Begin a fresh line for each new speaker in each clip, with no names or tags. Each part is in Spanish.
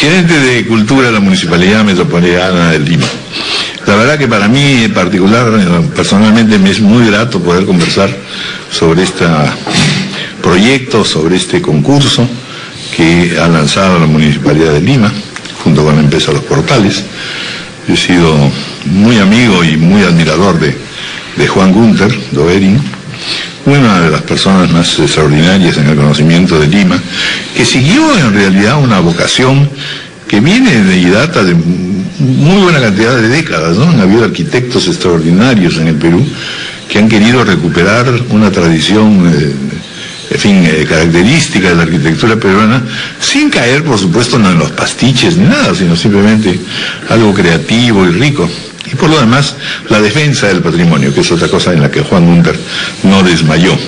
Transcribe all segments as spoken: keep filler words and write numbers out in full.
gerente de Cultura de la Municipalidad Metropolitana de Lima. La verdad que para mí en particular, personalmente, me es muy grato poder conversar sobre este proyecto, sobre este concurso que ha lanzado la Municipalidad de Lima, junto con la empresa Los Portales. Yo he sido muy amigo y muy admirador de, de Juan Gunter Doering, una de las personas más extraordinarias en el conocimiento de Lima, que siguió en realidad una vocación que viene de y data de muy buena cantidad de décadas, ¿no? Han habido arquitectos extraordinarios en el Perú que han querido recuperar una tradición, eh, en fin, eh, característica de la arquitectura peruana, sin caer, por supuesto, no en los pastiches ni nada, sino simplemente algo creativo y rico. Y por lo demás, la defensa del patrimonio, que es otra cosa en la que Juan Gunter no desmayó.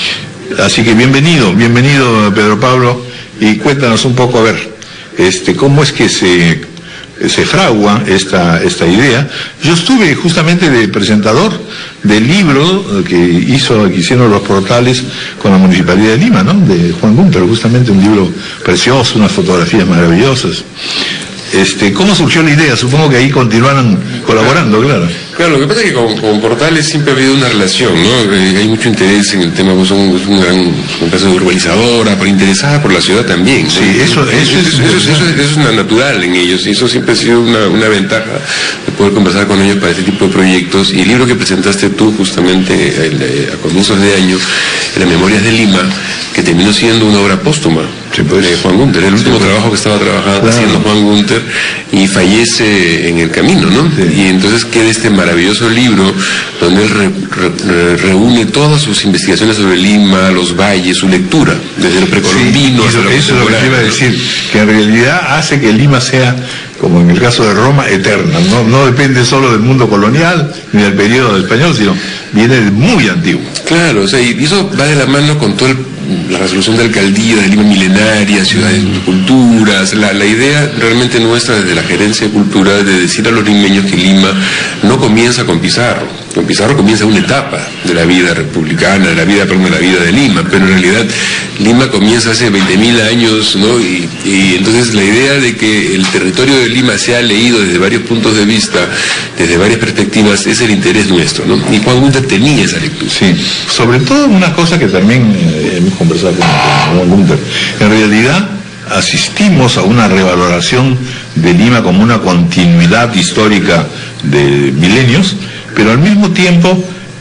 Así que bienvenido, bienvenido Pedro Pablo, y cuéntanos un poco, a ver, este, cómo es que se... se fragua esta, esta idea. Yo estuve justamente de presentador del libro que hizo, que hicieron Los Portales con la Municipalidad de Lima, ¿no? De Juan Gunter, justamente un libro precioso, unas fotografías maravillosas. Este, ¿cómo surgió la idea? Supongo que ahí continuaron colaborando, claro.
Claro, lo que pasa es que con, con Portales siempre ha habido una relación, ¿no? Eh, hay mucho interés en el tema, pues son es una gran empresa urbanizadora, pero interesada por la ciudad también, ¿no?
Sí, eso, eso, eso, es,
eso, eso, eso, eso es natural en ellos, y eso siempre ha sido una, una ventaja de poder conversar con ellos para este tipo de proyectos. Y el libro que presentaste tú justamente el, eh, a comienzos de año, Las Memorias de Lima, que terminó siendo una obra póstuma, sí, pues, de Juan Gunter, el último sí, pues, trabajo que estaba trabajando, claro, haciendo Juan Gunter, y fallece en el camino, ¿no? Sí. Y entonces queda este maravilloso libro donde él re, re, reúne todas sus investigaciones sobre Lima, los valles, su lectura, desde lo precolombino
sí,
hasta
eso,
lo
eso es lo que te iba a decir, que en realidad hace que Lima sea, como en el caso de Roma, eterna. No, no depende solo del mundo colonial ni del periodo español, sino viene de muy antiguo.
Claro, o sea, y eso va de la mano con todo el la resolución de alcaldía de Lima milenaria, ciudades de culturas, la, la idea realmente nuestra desde la gerencia de cultura de decir a los limeños que Lima no comienza con Pizarro, con Pizarro comienza una etapa de la vida republicana, de la vida, perdón, de la vida de Lima, pero en realidad Lima comienza hace veinte mil años, ¿no? Y, y entonces la idea de que el territorio de Lima sea leído desde varios puntos de vista, desde varias perspectivas, es el interés nuestro, ¿no? Y Juan Gunter tenía esa lectura.
Sí, sobre todo una cosa que también eh, hemos conversado con, con Juan Gunter, en realidad asistimos a una revaloración de Lima como una continuidad histórica de milenios, pero al mismo tiempo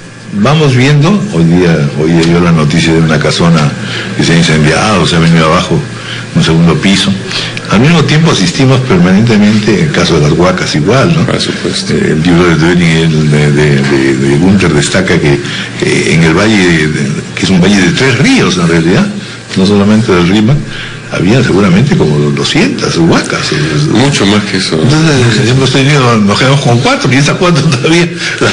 vamos viendo, hoy día, hoy día dio la noticia de una casona que se ha incendiado, se ha venido abajo un segundo piso. Al mismo tiempo asistimos permanentemente, en el caso de las Huacas igual, ¿no?
Por supuesto.
Eh, el libro de Doering, de, de, de, de Gunter, destaca que eh, en el valle, de, que es un valle de tres ríos en realidad, no solamente del Rímac, había seguramente como doscientas Huacas.
Mucho más que eso.
Entonces hemos tenido, nos quedamos con cuatro, y esas cuatro todavía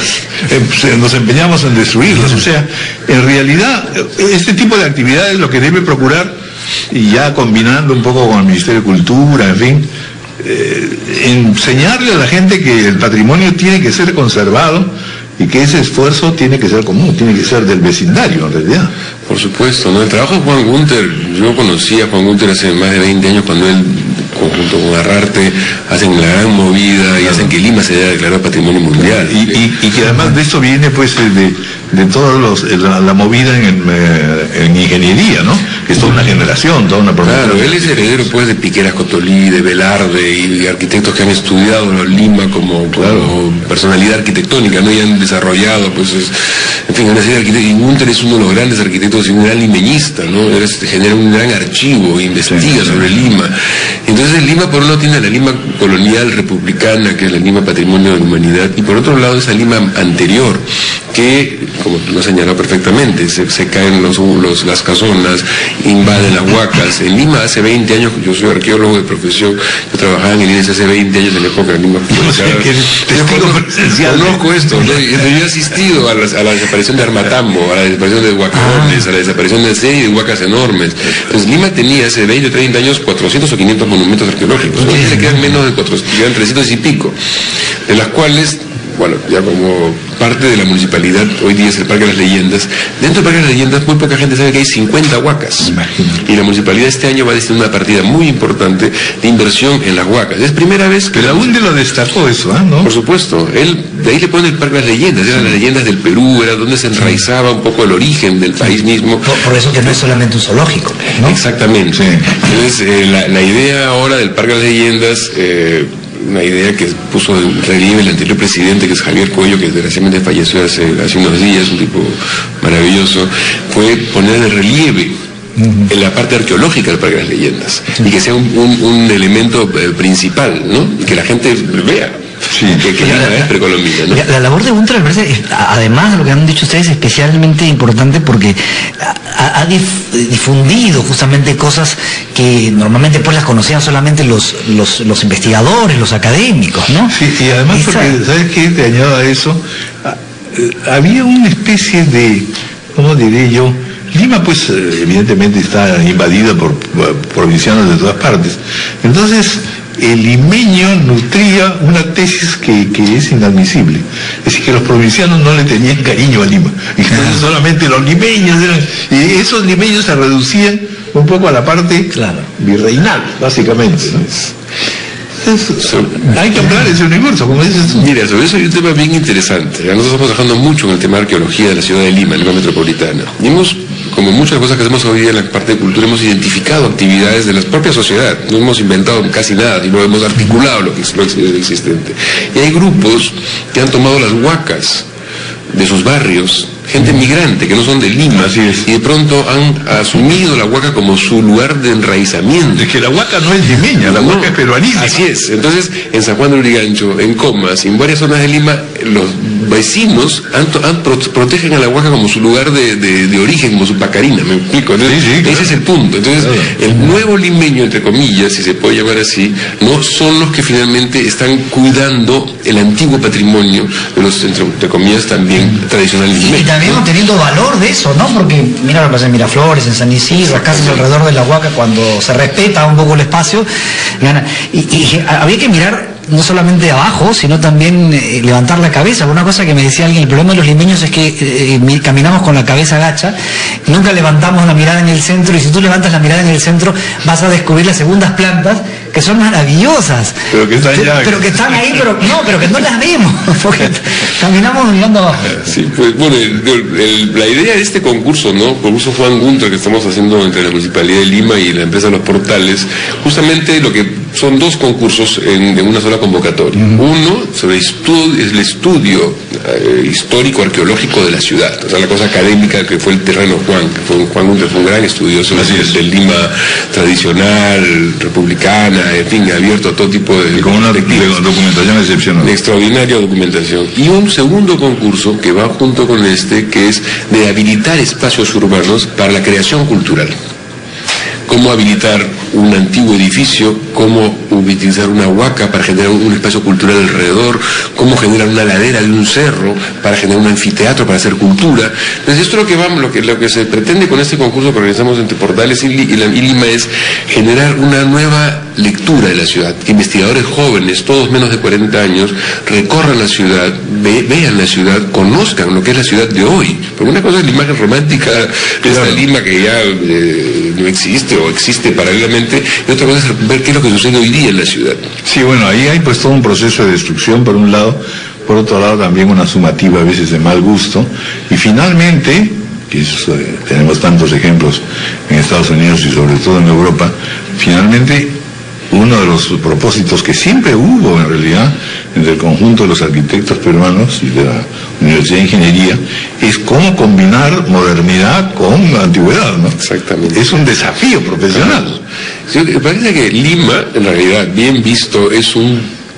las, eh, nos empeñamos en destruirlas. O sea, en realidad, este tipo de actividades lo que debe procurar, y ya combinando un poco con el Ministerio de Cultura, en fin, eh, enseñarle a la gente que el patrimonio tiene que ser conservado y que ese esfuerzo tiene que ser común, tiene que ser del vecindario en realidad.
Por supuesto, ¿no? El trabajo de Juan Gunter, yo conocí a Juan Gunter hace más de veinte años cuando él, junto con Arrarte, hacen la gran movida, claro, y hacen que Lima se haya declarado patrimonio mundial.
Y, y, y que además de esto viene pues de, de toda la, la movida en, en ingeniería, ¿no? Que es toda una generación, toda una promoción.
Claro, él es heredero pues de Piqueras Cotolí, de Velarde y arquitectos que han estudiado Lima como, claro, como personalidad arquitectónica, ¿no? Y han desarrollado, pues, es, en fin, una serie de arquitectos. Y Gunter es uno de los grandes arquitectos y un gran limeñista, ¿no? Él genera un gran archivo, investiga, sí, sobre Lima. Entonces Lima por un lado tiene la Lima colonial republicana, que es la Lima patrimonio de la humanidad, y por otro lado esa Lima anterior, que, como tú lo has señalado perfectamente, se, se caen los, los, las casonas, invaden las Huacas. En Lima hace veinte años, yo soy arqueólogo de profesión, yo trabajaba en el I N E S hace veinte años en la época de Lima.
No sé, que
yo conozco esto, ¿no? Yo he asistido a la, a la desaparición de Armatambo, a la desaparición de Huacarones, a la desaparición de serie de huacas enormes. Entonces Lima tenía hace veinte o treinta años cuatrocientos o quinientos monumentos arqueológicos. Hoy le quedan menos de cuatrocientos, quedan trescientos y pico, de las cuales bueno, ya como parte de la municipalidad, hoy día es el Parque de las Leyendas. Dentro del Parque de las Leyendas muy poca gente sabe que hay cincuenta huacas. Imagínate. Y la municipalidad este año va a destinar una partida muy importante de inversión en las huacas. Es primera vez que...
Pero la UNDE lo destacó eso, ¿eh? ¿No?
Por supuesto. Él, de ahí le pone el Parque de las Leyendas. Eran las leyendas del Perú, era donde se enraizaba un poco el origen del país mismo.
Por, por eso que no es solamente un zoológico, ¿no?
Exactamente. Sí. Entonces, eh, la, la idea ahora del Parque de las Leyendas... Eh, una idea que puso en relieve el anterior presidente, que es Javier Cuello, que desgraciadamente falleció hace, hace unos días, un tipo maravilloso, fue poner en relieve uh-huh. en la parte arqueológica del Parque de las Leyendas, sí. y que sea un, un, un elemento eh, principal, ¿no? Y que la gente vea. Sí, que, que la, es precolombina, ¿no?
La, la labor de UNTRA me parece, además de lo que han dicho ustedes, especialmente importante porque ha, ha dif, difundido justamente cosas que normalmente pues las conocían solamente los, los, los investigadores, los académicos, ¿no?
Sí, y además Esa... porque, ¿sabes qué? Te añado a eso, había una especie de, ¿cómo diré yo? Lima pues evidentemente está invadida por, por provincianos de todas partes, entonces el limeño nutría una tesis que, que es inadmisible, es decir, que los provincianos no le tenían cariño a Lima, y entonces solamente los limeños eran, y esos limeños se reducían un poco a la parte claro. virreinal, básicamente, ¿no? Entonces, so, hay que hablar de ese universo, como dices tú.
Mira, sobre eso hay un tema bien interesante. Nosotros estamos trabajando mucho en el tema de arqueología de la ciudad de Lima, Lima metropolitana. Y hemos, como muchas cosas que hacemos hoy día en la parte de cultura, hemos identificado actividades de la propia sociedad. No hemos inventado casi nada, sino hemos articulado lo que es lo existente. Y hay grupos que han tomado las huacas de sus barrios, gente migrante que no son de Lima,
así es.
Y de pronto han asumido la huaca como su lugar de enraizamiento.
Es que la huaca no es limeña, la no, huaca es peruanísima.
Así es. Entonces, en San Juan de Lurigancho, en Comas, en varias zonas de Lima, los vecinos han, han pro, protegen a la huaca como su lugar de, de, de origen, como su pacarina, me explico. Entonces, sí, sí, claro. Ese es el punto. Entonces, claro. el nuevo limeño, entre comillas, si se puede llamar así, no son los que finalmente están cuidando el antiguo patrimonio de los, entre, entre comillas, también tradicionales limeños.
Y también ¿no? teniendo valor de eso, ¿no? Porque mira lo que pasa en Miraflores, en San Isidro, las casas alrededor de la huaca, cuando se respeta un poco el espacio, gana. Y, y había que mirar no solamente de abajo, sino también eh, levantar la cabeza. Una cosa que me decía alguien, el problema de los limeños es que eh, caminamos con la cabeza gacha, nunca levantamos la mirada en el centro, y si tú levantas la mirada en el centro vas a descubrir las segundas plantas, que son maravillosas.
Pero que están, ya,
pero que están ahí, pero no, pero que no las vemos, porque caminamos mirando abajo.
Sí, pues bueno, el, el, la idea de este concurso, ¿no? Concurso Juan Gunter que estamos haciendo entre la Municipalidad de Lima y la empresa Los Portales, justamente lo que son dos concursos en, en una sola convocatoria. Uh-huh. Uno sobre estu el estudio eh, histórico arqueológico de la ciudad, o sea, la cosa académica que fue el terreno Juan, que fue Juan Gunter, fue un gran estudioso del, del Lima tradicional, republicana, en fin, abierto a todo tipo de...
Y con una de documentación excepcional.
De extraordinaria documentación. Y un segundo concurso que va junto con este, que es de habilitar espacios urbanos para la creación cultural. Cómo habilitar un antiguo edificio, cómo utilizar una huaca para generar un espacio cultural alrededor, cómo generar una ladera de un cerro para generar un anfiteatro para hacer cultura. Entonces esto es lo que vamos, lo que, lo que se pretende con este concurso que organizamos entre Portales y, y, la, y Lima es generar una nueva lectura de la ciudad, que investigadores jóvenes, todos menos de cuarenta años, recorran la ciudad, ve, vean la ciudad, conozcan lo que es la ciudad de hoy. Porque una cosa es la imagen romántica de esta Lima que ya eh, no existe o existe paralelamente, y otra cosa es ver qué es lo que sucede hoy día en la ciudad.
Sí, bueno, ahí hay pues todo un proceso de destrucción por un lado, por otro lado también una sumativa a veces de mal gusto, y finalmente, que es, eh, tenemos tantos ejemplos en Estados Unidos y sobre todo en Europa, finalmente uno de los propósitos que siempre hubo en realidad entre el conjunto de los arquitectos peruanos y de la Universidad de Ingeniería es cómo combinar modernidad con antigüedad, ¿no?
Exactamente.
Es un desafío profesional.
Sí, me parece que Lima, en realidad, bien visto, es un,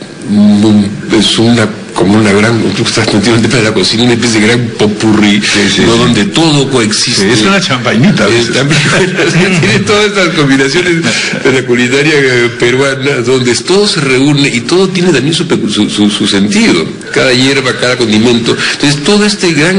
un es una como una gran, de la cocina, una especie de gran popurrí, sí, sí, ¿no? Sí. Donde todo coexiste.
Sí, es una champañita.
Es, también, tiene todas estas combinaciones de la culinaria peruana, donde todo se reúne y todo tiene también su, su, su, su sentido. Cada hierba, cada condimento. Entonces, todo este gran...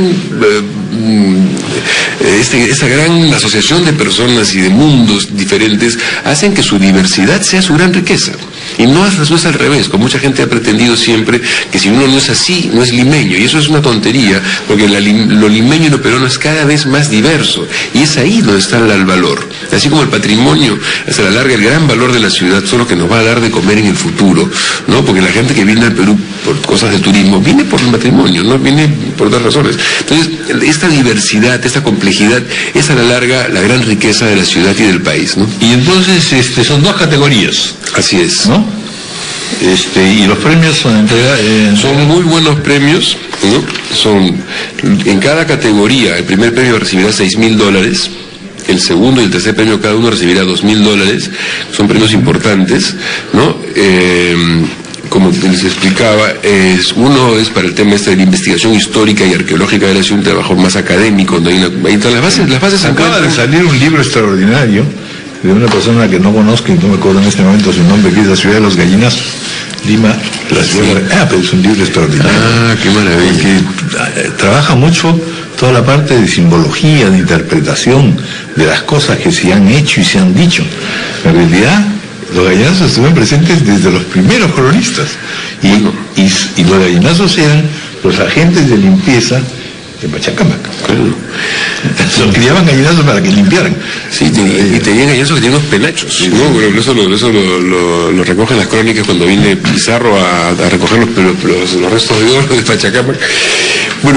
Eh, Este, esta gran asociación de personas y de mundos diferentes hacen que su diversidad sea su gran riqueza. Y no es, no es al revés, como mucha gente ha pretendido siempre que si uno no es así, no es limeño, y eso es una tontería, porque la, lo limeño y lo peruano es cada vez más diverso, y es ahí donde está el, el valor. Así como el patrimonio, hasta la larga, el gran valor de la ciudad son los que nos va a dar de comer en el futuro, ¿no? Porque la gente que viene al Perú por cosas de turismo, viene por el matrimonio, no viene por otras razones. Entonces, esta diversidad, esta complejidad, es a la larga la gran riqueza de la ciudad y del país, ¿no?
Y entonces este, son dos categorías.
Así es.
¿No? Este, y los premios son entrega, eh,
son muy buenos premios, ¿no? Son en cada categoría. El primer premio recibirá seis mil dólares, el segundo y el tercer premio cada uno recibirá dos mil dólares. Son premios importantes, ¿no? Eh, como les explicaba, es, uno es para el tema este de la investigación histórica y arqueológica de la ciudad, un trabajo más académico, donde hay, una, hay todas las bases, las bases
acaba de salir un libro extraordinario de una persona que no conozco y no me acuerdo en este momento su nombre, que es La ciudad de los gallinazos, Lima, la ciudad de... Ah, pero es un libro extraordinario.
Ah, qué maravilla.
Que eh, trabaja mucho toda la parte de simbología, de interpretación de las cosas que se han hecho y se han dicho. En realidad, los gallinazos estuvieron presentes desde los primeros colonistas. Y, bueno. y, y los gallinazos eran los agentes de limpieza de Pachacamac.
Claro.
Los criaban gallinazos para que limpiaran.
Sí, y, y tenían gallinazos que tenían unos penachos, sí, ¿no? Bueno, eso lo, eso lo, lo, lo recogen las crónicas cuando viene Pizarro a, a recoger los, los, los restos de oro de Pachacamac. Bueno,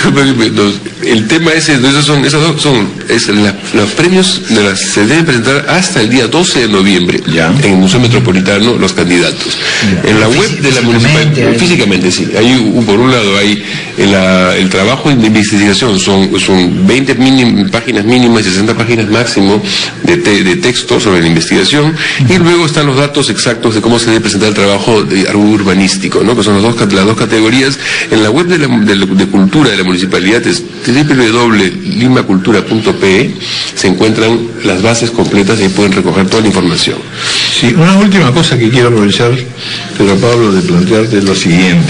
el tema ese, esos son, esos dos son, es la, los premios de las, se deben presentar hasta el día doce de noviembre
ya.
En el Museo Metropolitano, los candidatos. Ya. En la web de la municipalidad, físicamente sí, hay, por un lado hay en la, el trabajo de investigación, son, son veinte minim, páginas mínimas y sesenta páginas máximo de, te, de texto sobre la investigación, uh-huh. Y luego están los datos exactos de cómo se debe presentar el trabajo de, urbanístico, ¿no? Que son las dos, las dos categorías. En la web de la, de, de cultura de la municipalidad es doble u doble u doble punto lima cultura punto p e, se encuentran las bases completas y pueden recoger toda la información.
Sí, una última cosa que quiero aprovechar, Pedro Pablo, de plantearte es lo siguiente.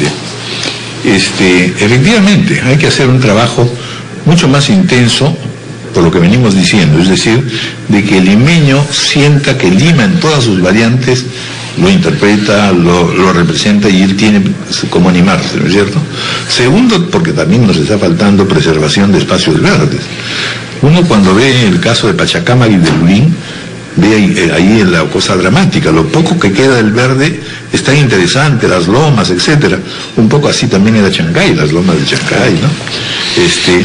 Este, efectivamente, hay que hacer un trabajo mucho más intenso, por lo que venimos diciendo, es decir, de que el limeño sienta que Lima en todas sus variantes lo interpreta, lo, lo representa y él tiene como animarse, ¿no es cierto? Segundo, porque también nos está faltando preservación de espacios verdes. Uno cuando ve el caso de Pachacamac y de Lurín, ve ahí, ahí la cosa dramática, lo poco que queda del verde es tan interesante, las lomas, etcétera. Un poco así también era Chancay, las lomas de Chancay, ¿no? Este,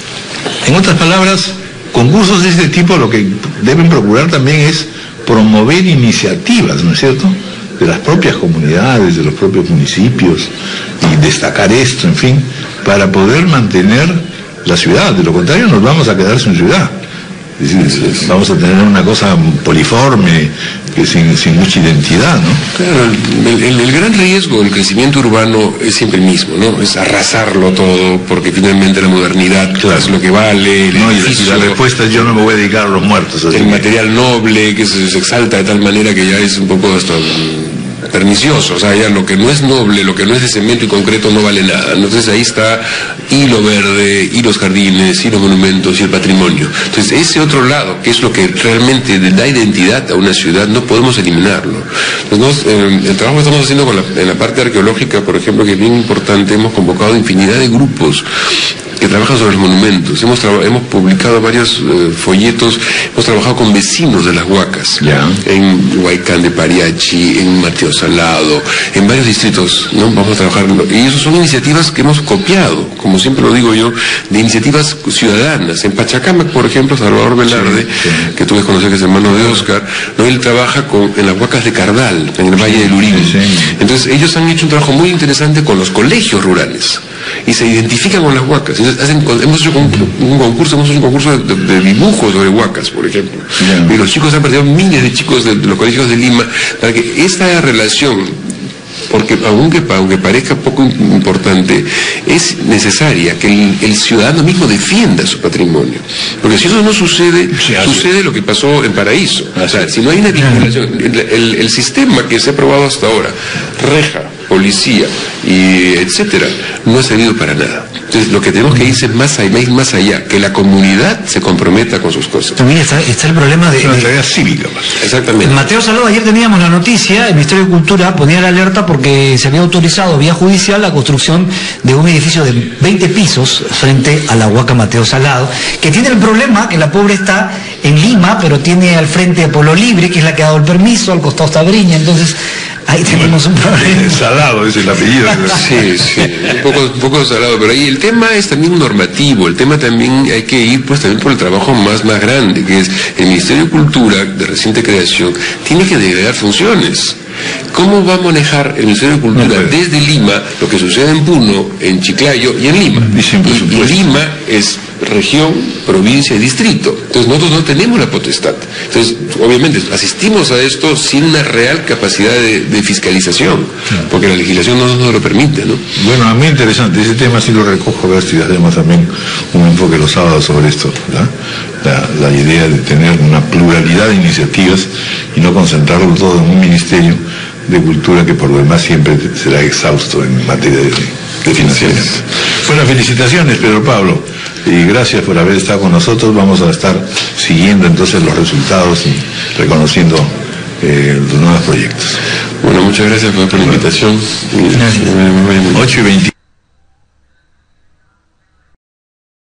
en otras palabras, concursos de este tipo lo que deben procurar también es promover iniciativas, ¿no es cierto?, de las propias comunidades, de los propios municipios, y destacar esto, en fin, para poder mantener la ciudad. De lo contrario nos vamos a quedar sin ciudad. Es decir, vamos a tener una cosa poliforme, que sin, sin mucha identidad, ¿no?
Claro, el, el, el gran riesgo del crecimiento urbano es siempre el mismo, ¿no? Es arrasarlo todo, porque finalmente la modernidad, claro, es lo que vale.
No, y la, la respuesta es: yo no me voy a dedicar a los muertos.
El material noble, que se, se exalta de tal manera que ya es un poco esto pernicioso, o sea, ya lo que no es noble, lo que no es de cemento y concreto no vale nada. Entonces ahí está y lo verde, y los jardines, y los monumentos, y el patrimonio. Entonces ese otro lado, que es lo que realmente da identidad a una ciudad, no podemos eliminarlo. Entonces, eh, el trabajo que estamos haciendo con la, en la parte arqueológica, por ejemplo, que es bien importante, hemos convocado infinidad de grupos que trabajan sobre los monumentos. Hemos, hemos publicado varios eh, folletos, hemos trabajado con vecinos de las Huacas,
yeah.
en Huaycán de Pariachi, en Mateo Salado, en varios distritos, ¿no? Vamos a trabajar, y esas son iniciativas que hemos copiado, como siempre lo digo yo, de iniciativas ciudadanas. En Pachacamac, por ejemplo, Salvador Velarde, sí, sí. que tú debes conocer, que es hermano de Oscar, ¿no? Él trabaja con, en las Huacas de Cardal, en el Valle del Lurín.
Sí, sí.
Entonces ellos han hecho un trabajo muy interesante con los colegios rurales y se identifican con las Huacas. Entonces, hacen, hemos hecho un, un concurso, hemos hecho un concurso de, de, de dibujos sobre Huacas, por ejemplo. Yeah. Y los chicos han perdido miles de chicos de, de los colegios de Lima, para que esta relación, porque aunque, aunque parezca poco importante, es necesaria que el, el ciudadano mismo defienda su patrimonio. Porque si eso no sucede, sí, sucede lo que pasó en Paraíso. O sea, si no hay una vinculación, el, el, el sistema que se ha aprobado hasta ahora, reja, policía, y etcétera, no ha servido para nada. Entonces, lo que tenemos que irse más allá, ir más allá, que la comunidad se comprometa con sus cosas.
También está, está el problema de...
Es una tarea cívica. Más.
Exactamente.
Mateo Salado, ayer teníamos la noticia, el Ministerio de Cultura ponía la alerta porque se había autorizado vía judicial la construcción de un edificio de veinte pisos frente a la Huaca Mateo Salado, que tiene el problema que la pobre está en Lima, pero tiene al frente a Pueblo Libre, que es la que ha dado el permiso, al costado está Briña, entonces ahí tenemos un problema.
Salado es el apellido.
Sí, sí, un poco, un poco salado, pero ahí el tema es también normativo, el tema también hay que ir pues también por el trabajo más, más grande, que es el Ministerio de Cultura, de reciente creación, tiene que delegar funciones. ¿Cómo va a manejar el Ministerio de Cultura no desde Lima lo que sucede en Puno, en Chiclayo y en Lima?
Y, y,
y Lima es región, provincia y distrito. Entonces nosotros no tenemos la potestad. Entonces, obviamente, asistimos a esto sin una real capacidad de, de fiscalización, porque la legislación no nos lo permite, ¿no?
Bueno, a mí interesante, ese tema sí lo recojo, a ver si hacemos también un enfoque los sábados sobre esto, ¿verdad? La, la idea de tener una pluralidad de iniciativas y no concentrarlo todo en un ministerio de cultura que por lo demás siempre será exhausto en materia de, de financiamiento. Bueno, felicitaciones, Pedro Pablo, y gracias por haber estado con nosotros. Vamos a estar siguiendo entonces los resultados y reconociendo eh, los nuevos proyectos.
Bueno, muchas gracias por la invitación.
Gracias.
ocho y veinte.